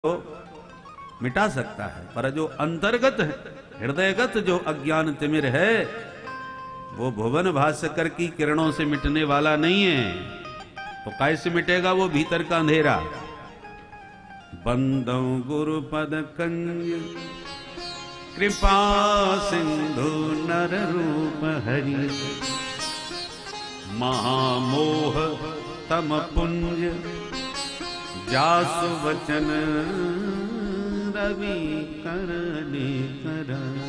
को मिटा सकता है, पर जो अंतर्गत है, हृदयगत जो अज्ञान तिमिर है, वो भुवन भास्कर की किरणों से मिटने वाला नहीं है। तो कैसे मिटेगा वो भीतर का अंधेरा? बंदो गुरु पद कंज कृपा सिंधु नर रूप हरि, महामोह तम पुंज जासु वचन रवि करने कर।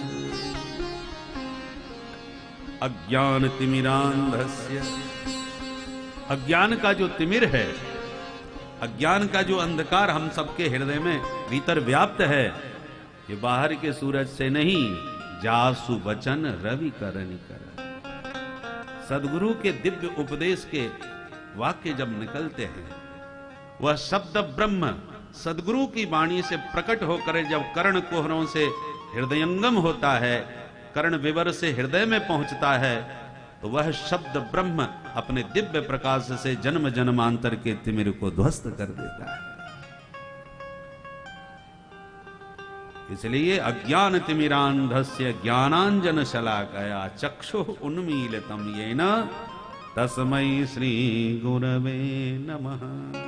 अज्ञान तिमिरांधस्य, अज्ञान का जो तिमिर है, अज्ञान का जो अंधकार हम सबके हृदय में भीतर व्याप्त है, ये बाहर के सूरज से नहीं, जासु वचन रवि करनी कर। सदगुरु के दिव्य उपदेश के वाक्य जब निकलते हैं, वह शब्द ब्रह्म सदगुरु की वाणी से प्रकट होकर जब कर्ण कुहरों से हृदयंगम होता है, कर्ण विवर से हृदय में पहुंचता है, तो वह शब्द ब्रह्म अपने दिव्य प्रकाश से जन्म जन्मांतर के तिमिर को ध्वस्त कर देता है। इसलिए अज्ञान तिमिरांधस्य ज्ञानांजन शलाकया चक्षुः उन्मीलितं येन तस्मै श्री गुरवे नमः।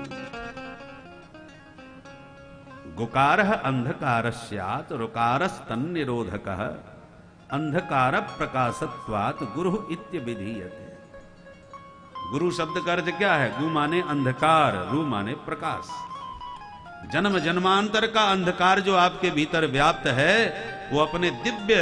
गुकारः अंधकारस्यात् रुकारस्तन्निरोधकः, अंधकार प्रकाशत्वात् गुरु इत्यभिधीयते। गुरु शब्द का अर्थ क्या है? गु माने अंधकार, रु माने प्रकाश। जन्म जन्मांतर का अंधकार जो आपके भीतर व्याप्त है, वो अपने दिव्य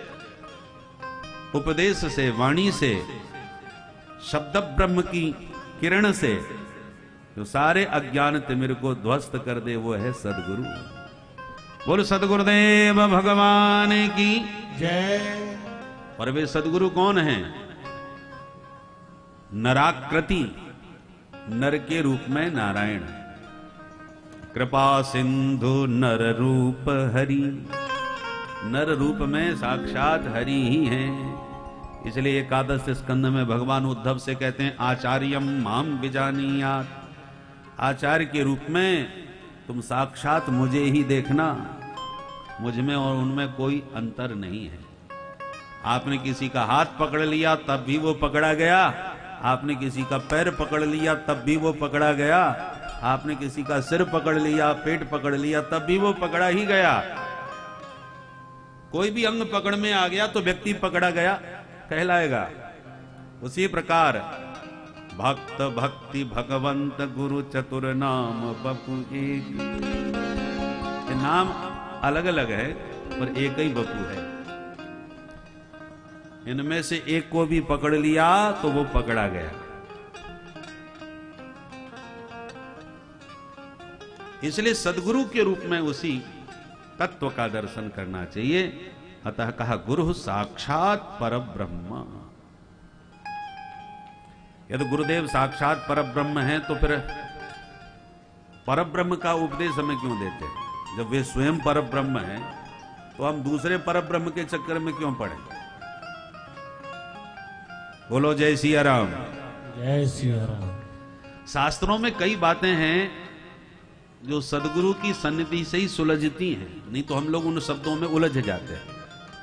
उपदेश से, वाणी से, शब्द ब्रह्म की किरण से जो सारे अज्ञान तिमिर को ध्वस्त कर दे, वो है सदगुरु। बोल सदगुरुदेव भगवान की जय। और वे सदगुरु कौन हैं? नराकृति, नर के रूप में नारायण, कृपा सिंधु नर रूप हरि, नर रूप में साक्षात हरि ही हैं। इसलिए एकादश स्कंद में भगवान उद्धव से कहते हैं, आचार्यम माम विजानीयात्, आचार्य के रूप में तुम साक्षात मुझे ही देखना, मुझ में और उनमें कोई अंतर नहीं है। आपने किसी का हाथ पकड़ लिया तब भी वो पकड़ा गया, आपने किसी का पैर पकड़ लिया तब भी वो पकड़ा गया, आपने किसी का सिर पकड़ लिया, पेट पकड़ लिया तब भी वो पकड़ा ही गया। कोई भी अंग पकड़ में आ गया तो व्यक्ति पकड़ा गया कहलाएगा। उसी प्रकार भक्त भक्ति भगवंत गुरु चतुर नाम बपु एक, ये नाम अलग अलग है पर एक ही बपू है। इनमें से एक को भी पकड़ लिया तो वो पकड़ा गया। इसलिए सदगुरु के रूप में उसी तत्व का दर्शन करना चाहिए। अतः कहा गुरु साक्षात परब्रह्म। यदि गुरुदेव साक्षात परब्रह्म हैं तो फिर परब्रह्म का उपदेश हमें क्यों देते हैं? जब वे स्वयं परब्रह्म हैं तो हम दूसरे परब्रह्म के चक्कर में क्यों पड़े? बोलो जय सिया राम। जय सिया राम। शास्त्रों में कई बातें हैं जो सदगुरु की सन्निधि से ही सुलझती हैं, नहीं तो हम लोग उन शब्दों में उलझ जाते हैं।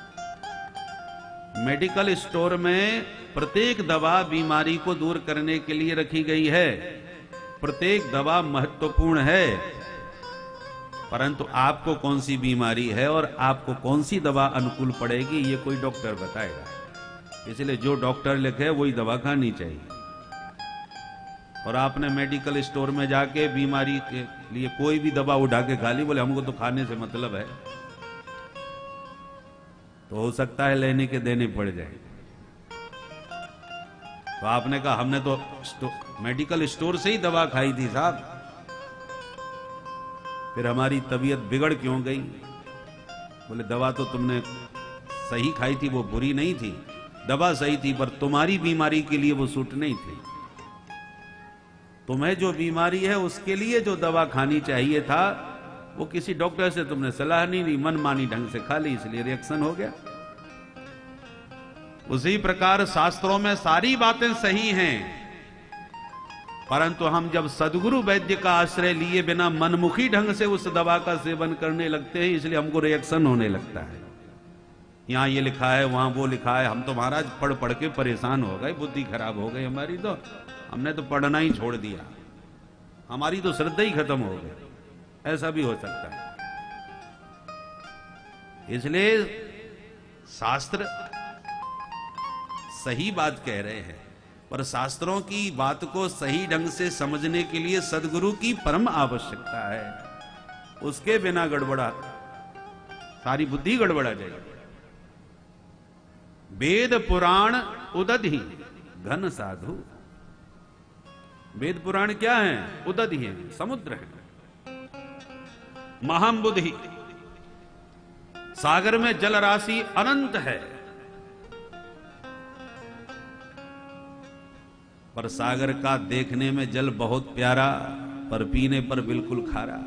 मेडिकल स्टोर में प्रत्येक दवा बीमारी को दूर करने के लिए रखी गई है, प्रत्येक दवा महत्वपूर्ण है, परंतु आपको कौन सी बीमारी है और आपको कौन सी दवा अनुकूल पड़ेगी, ये कोई डॉक्टर बताएगा। इसलिए जो डॉक्टर लिखे वही दवा खानी चाहिए। और आपने मेडिकल स्टोर में जाके बीमारी के लिए कोई भी दवा उठा के खा ली, बोले हमको तो खाने से मतलब है, तो हो सकता है लेने के देने पड़ जाए। तो आपने कहा हमने तो मेडिकल स्टोर से ही दवा खाई थी साहब, फिर हमारी तबीयत बिगड़ क्यों गई? बोले दवा तो तुमने सही खाई थी, वो बुरी नहीं थी, दवा सही थी, पर तुम्हारी बीमारी के लिए वो सूट नहीं थी। तुम्हें जो बीमारी है उसके लिए जो दवा खानी चाहिए था, वो किसी डॉक्टर से तुमने सलाह नहीं ली, मनमानी ढंग से खा ली, इसलिए रिएक्शन हो गया। उसी प्रकार शास्त्रों में सारी बातें सही हैं, परंतु हम जब सदगुरु वैद्य का आश्रय लिए बिना मनमुखी ढंग से उस दवा का सेवन करने लगते हैं, इसलिए हमको रिएक्शन होने लगता है। यहाँ ये लिखा है, वहां वो लिखा है, हम तो महाराज पढ़ पढ़ के परेशान हो गए, बुद्धि खराब हो गई हमारी, तो हमने तो पढ़ना ही छोड़ दिया, हमारी तो श्रद्धा ही खत्म हो गई। ऐसा भी हो सकता है। इसलिए शास्त्र सही बात कह रहे हैं, पर शास्त्रों की बात को सही ढंग से समझने के लिए सदगुरु की परम आवश्यकता है। उसके बिना गड़बड़ा, सारी बुद्धि गड़बड़ा जाएगी। वेद पुराण उदधि घन साधु। वेद पुराण क्या है? उदधि है, समुद्र है। महाबुद्धि, सागर में जल राशि अनंत है, पर सागर का देखने में जल बहुत प्यारा, पर पीने पर बिल्कुल खारा।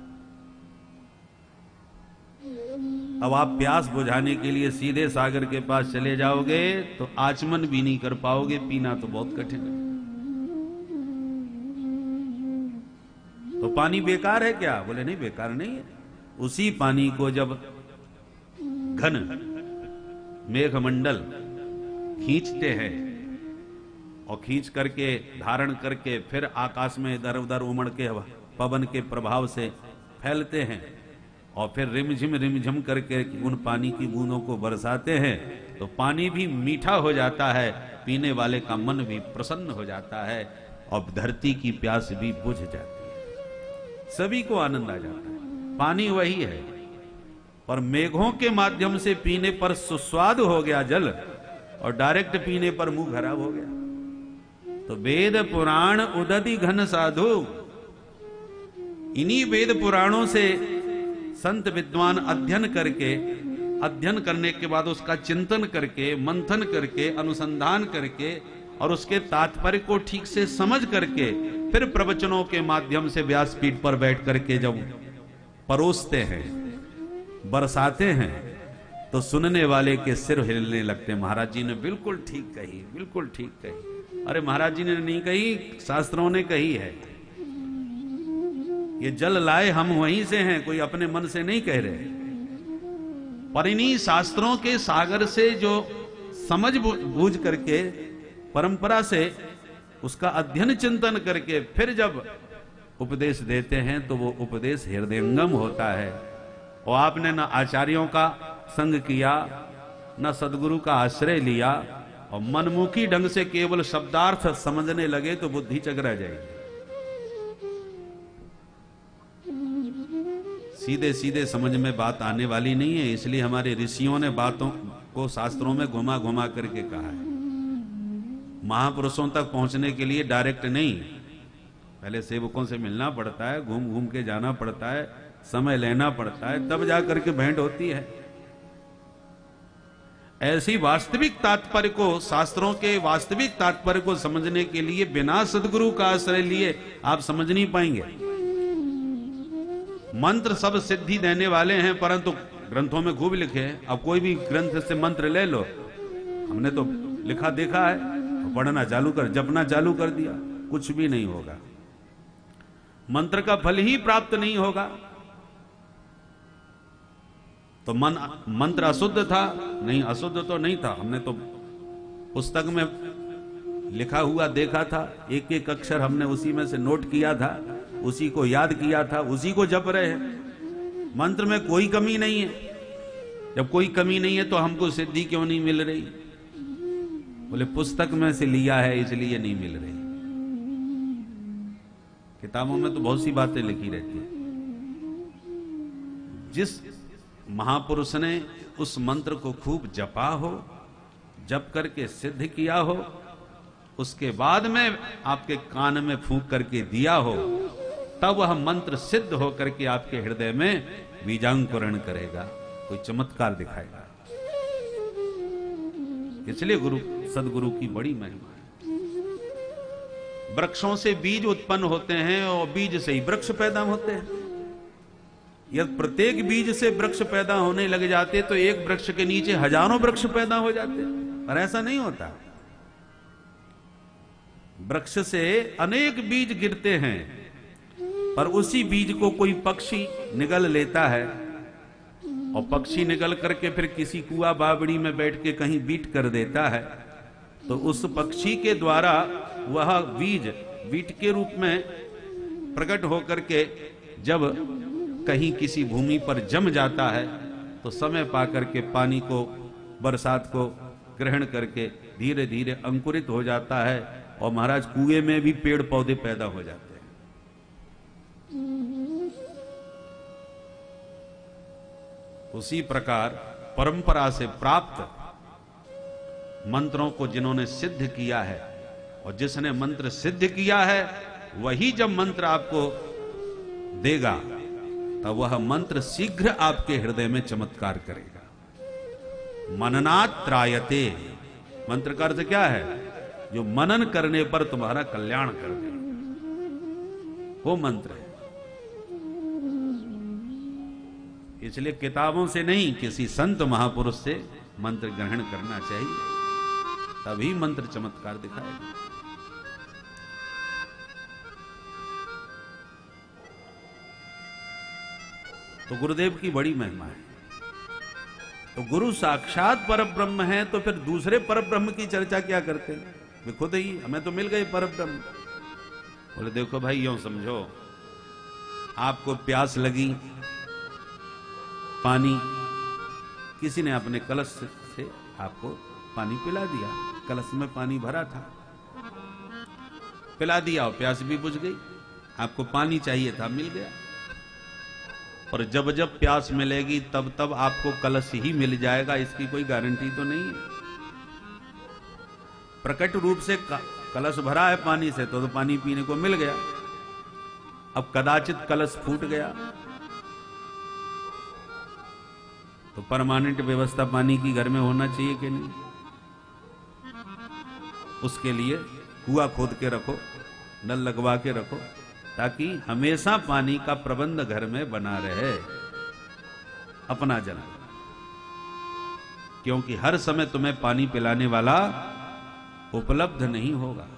अब आप प्यास बुझाने के लिए सीधे सागर के पास चले जाओगे तो आचमन भी नहीं कर पाओगे, पीना तो बहुत कठिन है। तो पानी बेकार है क्या? बोले नहीं, बेकार नहीं है। उसी पानी को जब घन मेघमंडल खींचते हैं और खींच करके धारण करके फिर आकाश में इधर उधर उमड़ के पवन के प्रभाव से फैलते हैं और फिर रिमझिम करके उन पानी की बूंदों को बरसाते हैं, तो पानी भी मीठा हो जाता है, पीने वाले का मन भी प्रसन्न हो जाता है और धरती की प्यास भी बुझ जाती है, सभी को आनंद आ जाता है। पानी वही है, पर मेघों के माध्यम से पीने पर सुस्वाद हो गया जल और डायरेक्ट पीने पर मुंह खराब हो गया। तो वेद पुराण उदधि घन साधु, इन्हीं वेद पुराणों से संत विद्वान अध्ययन करने के बाद उसका चिंतन करके, मंथन करके, अनुसंधान करके और उसके तात्पर्य को ठीक से समझ करके फिर प्रवचनों के माध्यम से व्यासपीठ पर बैठ करके जब परोसते हैं, बरसाते हैं, तो सुनने वाले के सिर हिलने लगते। महाराज जी ने बिल्कुल ठीक कही, बिल्कुल ठीक कही। अरे महाराज जी ने नहीं कही, शास्त्रों ने कही है। ये जल लाए हम वहीं से हैं, कोई अपने मन से नहीं कह रहे। पर इन्हीं शास्त्रों के सागर से जो समझ बूझ करके, परंपरा से उसका अध्ययन चिंतन करके फिर जब उपदेश देते हैं तो वो उपदेश हृदयंगम होता है। और आपने न आचार्यों का संग किया, न सदगुरु का आश्रय लिया और मनमुखी ढंग से केवल शब्दार्थ समझने लगे तो बुद्धि चकरा जाएगी। सीधे सीधे समझ में बात आने वाली नहीं है, इसलिए हमारे ऋषियों ने बातों को शास्त्रों में घुमा घुमा करके कहा है। महापुरुषों तक पहुंचने के लिए डायरेक्ट नहीं, पहले सेवकों से मिलना पड़ता है, घूम घूम के जाना पड़ता है, समय लेना पड़ता है, तब जा करके भेंट होती है। ऐसी वास्तविक तात्पर्य को, शास्त्रों के वास्तविक तात्पर्य को समझने के लिए बिना सदगुरु का आश्रय लिए आप समझ नहीं पाएंगे। मंत्र सब सिद्धि देने वाले हैं, परंतु ग्रंथों में खूब लिखे हैं। अब कोई भी ग्रंथ से मंत्र ले लो, हमने तो लिखा देखा है, पढ़ना चालू कर, जपना चालू कर दिया, कुछ भी नहीं होगा, मंत्र का फल ही प्राप्त नहीं होगा। तो मंत्र अशुद्ध था? नहीं, अशुद्ध तो नहीं था। हमने तो पुस्तक में लिखा हुआ देखा था, एक एक अक्षर हमने उसी में से नोट किया था, उसी को याद किया था, उसी को जप रहे हैं। मंत्र में कोई कमी नहीं है। जब कोई कमी नहीं है तो हमको सिद्धि क्यों नहीं मिल रही? बोले पुस्तक में से लिया है इसलिए नहीं मिल रही। किताबों में तो बहुत सी बातें लिखी रहती है। जिस महापुरुष ने उस मंत्र को खूब जपा हो, जप करके सिद्ध किया हो, उसके बाद में आपके कान में फूंक करके दिया हो, तब वह मंत्र सिद्ध होकर के आपके हृदय में बीजांकुरण करेगा, कोई चमत्कार दिखाएगा। इसलिए सदगुरु की बड़ी महिमा है। वृक्षों से बीज उत्पन्न होते हैं और बीज से ही वृक्ष पैदा होते हैं। यदि प्रत्येक बीज से वृक्ष पैदा होने लग जाते तो एक वृक्ष के नीचे हजारों वृक्ष पैदा हो जाते, पर ऐसा नहीं होता। वृक्ष से अनेक बीज गिरते हैं, पर उसी बीज को कोई पक्षी निगल लेता है, और पक्षी निगल करके फिर किसी कुआ बावड़ी में बैठ के कहीं बीट कर देता है, तो उस पक्षी के द्वारा वह बीज बीट के रूप में प्रकट होकर के जब कहीं किसी भूमि पर जम जाता है, तो समय पाकर के पानी को, बरसात को ग्रहण करके धीरे धीरे अंकुरित हो जाता है, और महाराज कुएं में भी पेड़ पौधे पैदा हो जाते हैं। उसी प्रकार परंपरा से प्राप्त मंत्रों को जिन्होंने सिद्ध किया है, और जिसने मंत्र सिद्ध किया है वही जब मंत्र आपको देगा, तब वह मंत्र शीघ्र आपके हृदय में चमत्कार करेगा। मननात् त्रायते, मंत्र का अर्थ क्या है? जो मनन करने पर तुम्हारा कल्याण कर दे, वो मंत्र है। इसलिए किताबों से नहीं, किसी संत महापुरुष से मंत्र ग्रहण करना चाहिए, तभी मंत्र चमत्कार दिखाएगा। तो गुरुदेव की बड़ी महिमा है। तो गुरु साक्षात परब्रह्म है, तो फिर दूसरे परब्रह्म की चर्चा क्या करते हैं? वे खुद ही, हमें तो मिल गए परब्रह्म। बोले देखो भाई, यूं समझो, आपको प्यास लगी, पानी किसी ने अपने कलश से आपको पानी पिला दिया, कलश में पानी भरा था, पिला दिया और प्यास भी बुझ गई। आपको पानी चाहिए था, मिल गया। और जब जब प्यास मिलेगी तब तब आपको कलश ही मिल जाएगा, इसकी कोई गारंटी तो नहीं है। प्रकट रूप से कलश भरा है पानी से, तो पानी पीने को मिल गया। अब कदाचित कलश फूट गया, तो परमानेंट व्यवस्था पानी की घर में होना चाहिए कि नहीं? उसके लिए कुआं खोद के रखो, नल लगवा के रखो, ताकि हमेशा पानी का प्रबंध घर में बना रहे, अपना जल। क्योंकि हर समय तुम्हें पानी पिलाने वाला उपलब्ध नहीं होगा।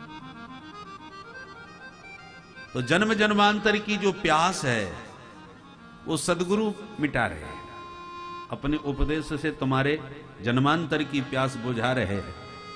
तो जन्म जन्मांतर की जो प्यास है वो सदगुरु मिटा रहे हैं, अपने उपदेश से तुम्हारे जन्मांतर की प्यास बुझा रहे हैं।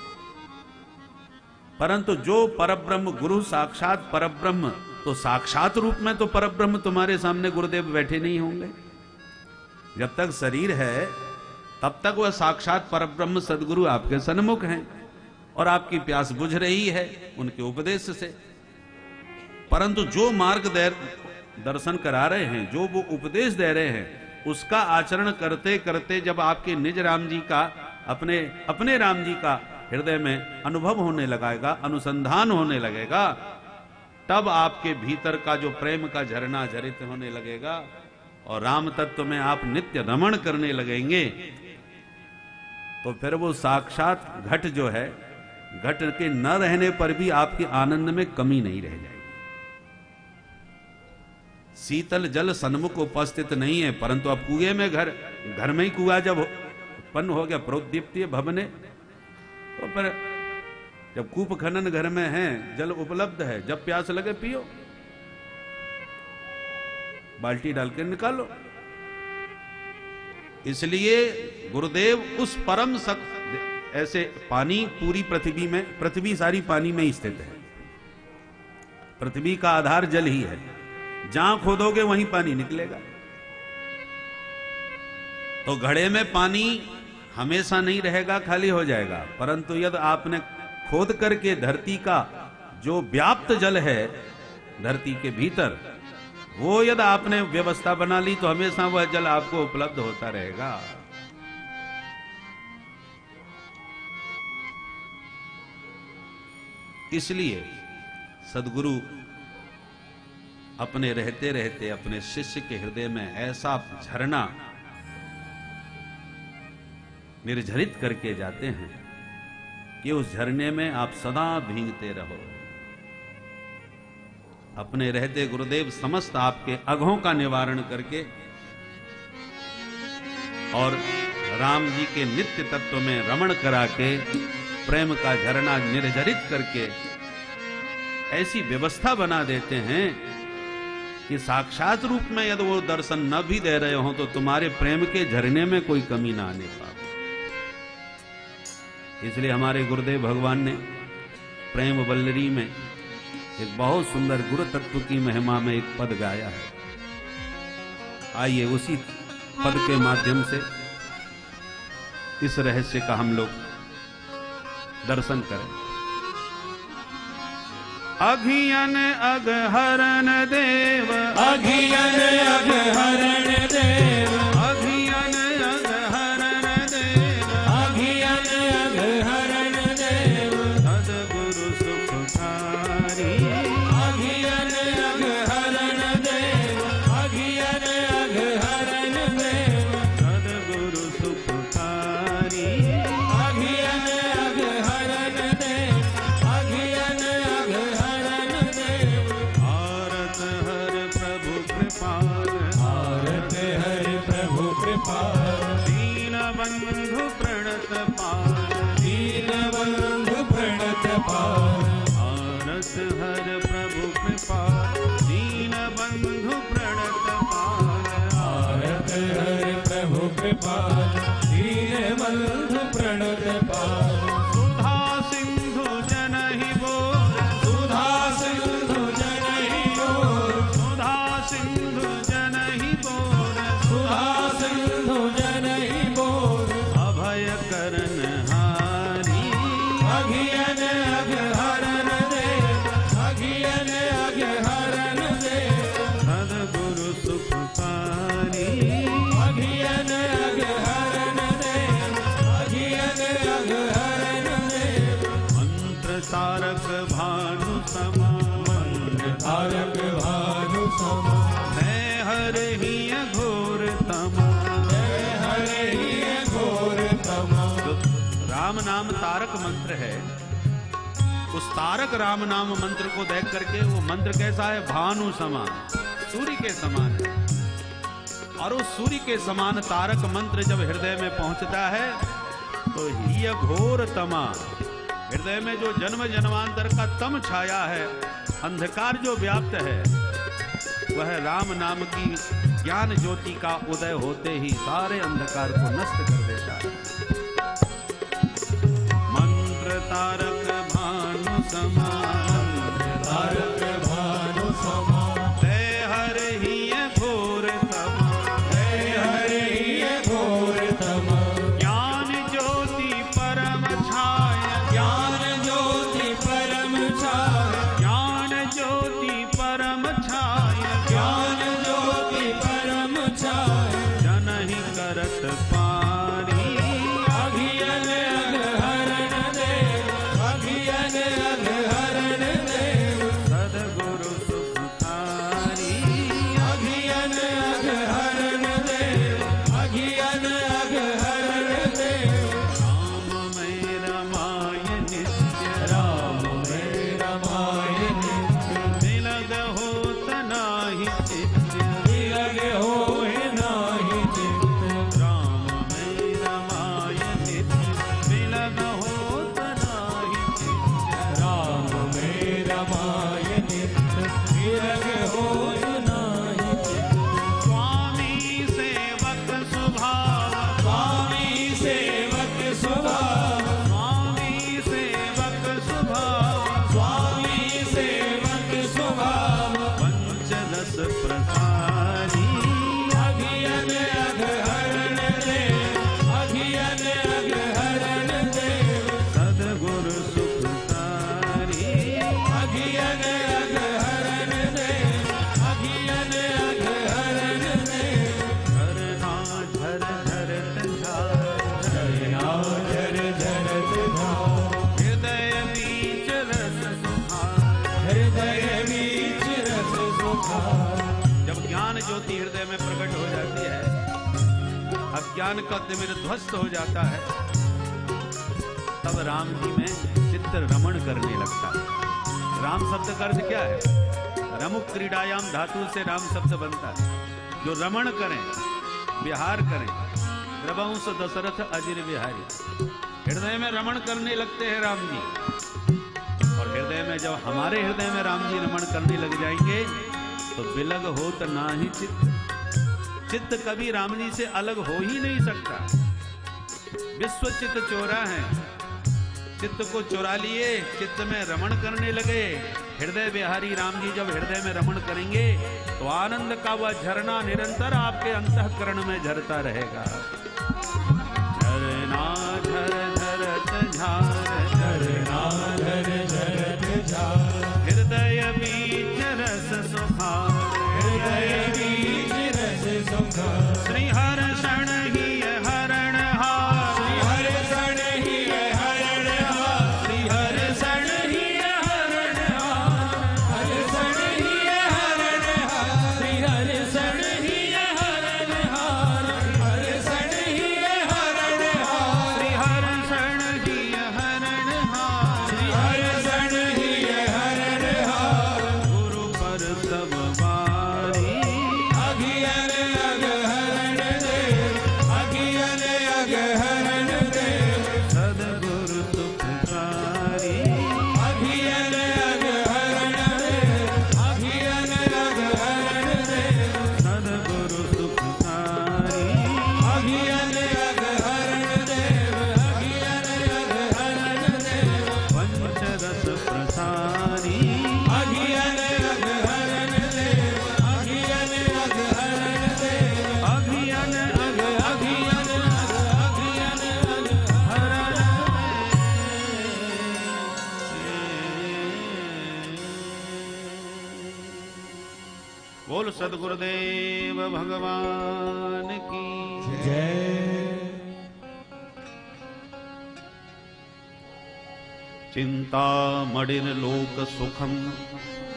परंतु जो परब्रह्म, गुरु साक्षात परब्रह्म, तो साक्षात रूप में तो परब्रह्म तुम्हारे सामने गुरुदेव बैठे नहीं होंगे। जब तक शरीर है तब तक वह साक्षात परब्रह्म सदगुरु आपके सन्मुख हैं, और आपकी प्यास बुझ रही है उनके उपदेश से। परंतु जो मार्ग दर्शन करा रहे हैं, जो वो उपदेश दे रहे हैं, उसका आचरण करते करते जब आपके निज राम जी का, अपने राम जी का हृदय में अनुभव होने लगेगा, अनुसंधान होने लगेगा, तब आपके भीतर का जो प्रेम का झरना झरित होने लगेगा, और राम तत्व में आप नित्य रमण करने लगेंगे। तो फिर वो साक्षात घट जो है, घट के न रहने पर भी आपके आनंद में कमी नहीं रह जाएगी। शीतल जल सन्मुख उपस्थित नहीं है, परंतु अब कुएं में, घर में ही कुआं जब उत्पन्न हो गया, प्रोद्दीप्तीय भवने, तो फिर जब कूप खनन घर में है, जल उपलब्ध है, जब प्यास लगे पियो, बाल्टी डाल के निकालो। इसलिए गुरुदेव उस परम ऐसे पानी पूरी पृथ्वी में, पृथ्वी सारी पानी में स्थित है। पृथ्वी का आधार जल ही है, जहां खोदोगे वहीं पानी निकलेगा। तो घड़े में पानी हमेशा नहीं रहेगा, खाली हो जाएगा। परंतु यदि आपने खोद करके धरती का जो व्याप्त जल है धरती के भीतर, वो यदि आपने व्यवस्था बना ली, तो हमेशा वह जल आपको उपलब्ध होता रहेगा। इसलिए सदगुरु अपने रहते रहते अपने शिष्य के हृदय में ऐसा झरना निर्झरित करके जाते हैं कि उस झरने में आप सदा भींगते रहो। अपने रहते गुरुदेव समस्त आपके अघों का निवारण करके और राम जी के नित्य तत्व में रमण करा के, प्रेम का झरना निर्झरित करके ऐसी व्यवस्था बना देते हैं कि साक्षात रूप में यदि वो दर्शन न भी दे रहे हो तो तुम्हारे प्रेम के झरने में कोई कमी ना आने पाए। इसलिए हमारे गुरुदेव भगवान ने प्रेम वल्लरी में एक बहुत सुंदर गुरु तत्व की महिमा में एक पद गाया है। आइए उसी पद के माध्यम से इस रहस्य का हम लोग दर्शन करें। अघियन अघहरण देव, अघियन अघहरण देव, अघियन अघहरण देव, अघियन अघहरण देव, सद्गुरु सुखकारी। अघियन अघहरण देव, अघियन अघहरण देव, सद्गुरु सुखकारी। अघियन अघहरण देव, अघियन अघहरण देव, आरत हर प्रभु कृपाल, आरत हर प्रभु कृपाल, दीन बंधु प्रणत पाल, दीन बंधु प्रणत पाल, आरत हर प्रभु कृपाल, दीन बंधु प्रणत पाल। आरत हर प्रभु कृपाल, दीन बंधु प्रणत पाल, सुधा सिंधु जनहि बोल, सुधा सिंधु जनहि बोल, सुधा सिंधु जनहि बोल, सुधा सिंधु जनहि बोल, अभय करन हारी। अघियन अघहरण देव, अघियन अघहरण देव, सद्गुरु सुखकारी। अघियन अघहरण देव, अघियन अघहरण देव, मंत्र तारक भानु समान, तारक भानु समा, मैं हर ही घोर तमा। हरे घोर तमा, जो राम नाम तारक मंत्र है, उस तारक राम नाम मंत्र को देख करके वो मंत्र कैसा है? भानु समान, सूर्य के समान है। और उस सूर्य के समान तारक मंत्र जब हृदय में पहुंचता है तो ही घोर तमा, हृदय में जो जन्म जन्मांतर का तम छाया है, अंधकार जो व्याप्त है, वह राम नाम की ज्ञान ज्योति का उदय होते ही सारे अंधकार को नष्ट कर देता है। मंत्र तारक भानु समान, तारक भानु समा, जय हर ही घोर तमा। हरे घोर तमा, ज्ञान ज्योति परम छाय, ज्ञान ज्योति परम छाय, ज्ञान ज्योति परम छाय, ज्ञान ज्योति परम छाय, जनहि करत पारी। अघियन अघहरण देव, अघियन अघहरण देव, सद्गुरु सुखकारी। अघियन अघहरण देव, अघियन अघहरण देव, राम में रमाय नित्य, राम में रमाय नित्य, तिलक होत नाही चित्त। तिलक होए नाही चित्त, राम में रमाय नित्य, तिलक होत नाही चित्त। राम में रमाय नित्य, तिलक होए नाही चित्त, स्वामी सेवक स्वभाव, स्वामी सेवक स्वभाव, स्वामी सेवक स्वभाव, स्वामी सेवक स्वभाव, पंचदश प्रसारी। अघियन अघहरण देव, अघियन अघहरण देव, सद्गुरु सुखकारी। अघियन अघहरण देव, अघियन अघहरण देव, करना झर झरत झार, झरना झर झरत धार, हृदय बीच रस सुधार। हृदय बीच रस सुखार, जब ज्ञान ज्योति हृदय में प्रकट हो जाती है, अज्ञान का तिमिर ध्वस्त हो जाता है, तब राम जी में चित्त रमण करने लगता है। राम शब्द का अर्थ क्या है? रमुक क्रीडायाम धातु से राम शब्द बनता है, जो रमण करें, विहार करें। रघुवंश दशरथ अजिर विहारी, हृदय में रमण करने लगते हैं राम जी। और हृदय में जब हमारे हृदय में राम जी रमण करने लग जाएंगे तो बिलग होत ना ही चित्त कभी राम जी से अलग हो ही नहीं सकता। विश्व चित्त चोरा है, चित्त को चुरा लिए, चित्त में रमण करने लगे। हृदय बिहारी राम जी जब हृदय में रमण करेंगे तो आनंद का वह झरना निरंतर आपके अंतःकरण में झरता रहेगा। झरना झर झरत झार, झरना झर झरत झार, हृदय बीच रस सुखार, हृदय बीच रस सुखार, श्री हर्षण ही हरण हार, श्री हर्षण ही हरण हार, श्री हर्षण ही हरण हार, हर्षण ही हरण हार, श्री हर्षण ही हरण हार, हर्षण ही हरण हार, श्री हर्षण ही हरण हार, श्री हर्षण ही हरण हार, गुरु पर सब बारी, अगियन अग हरण देव, अगियन अग हरण देव, सद्गुरु सुखकारी, अगियन अग हरण देव, अगियन अग हरण देव, सद्गुरु सुखकारी, अगियन अग हरण देव, अगियन अग हरण देव, पंचरस प्रसारी, अगियन अग हरण देव, अगियन अग हरण देव, अभियन अग अगियन अग हरण बोल सद्गुरुदेव भगवान की जय। चिंता मडिन लोक सुखम